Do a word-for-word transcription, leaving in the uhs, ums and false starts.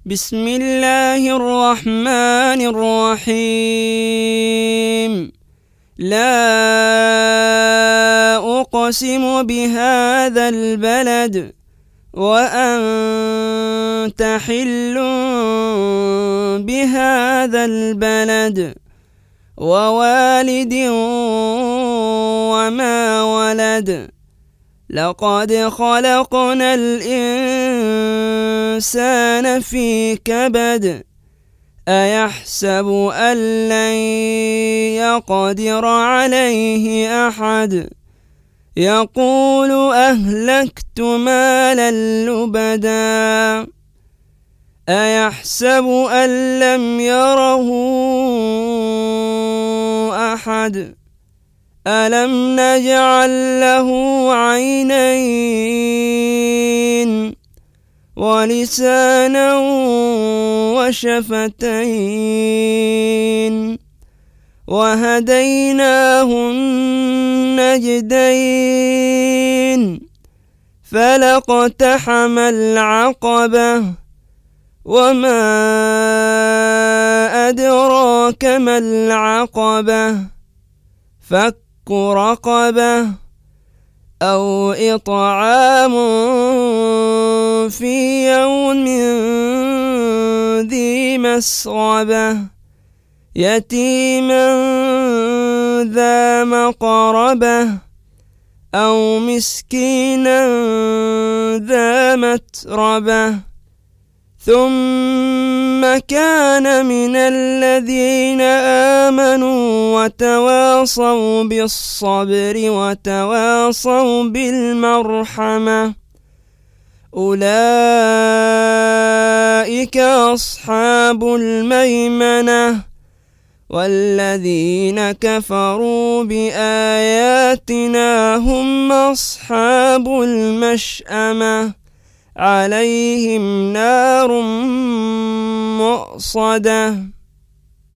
بسم الله الرحمن الرحيم. لا أقسم بهذا البلد وأنت حل بهذا البلد ووالد وما ولد. لقد خلقنا الإنسان في كبد. أيحسب أن لن يقدر عليه أحد. يقول أهلكت مالا لبدا. أيحسب أن لم يره أحد. ألم نجعل له عينين ولسانا وشفتين وهديناه النجدين. فلاقتحم العقبة وما أدراك ما العقبة. فك رقبة أو إطعام في يوم ذي مسغبة يتيما ذا مقربة أو مسكينا ذا متربة. ثم كان من الذين آمنوا وتواصوا بالصبر وتواصوا بالمرحمة. أولئك أصحاب الميمنة. والذين كفروا بآياتنا هم أصحاب المشأمة. عليهم نار مؤصدة.